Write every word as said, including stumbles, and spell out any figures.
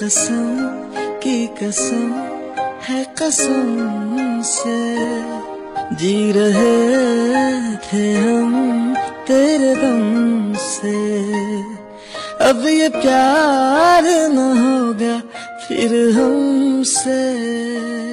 कसम की कसम है कसम से जी रहे थे हम तेरे दम से। अब ये प्यार न होगा फिर हमसे।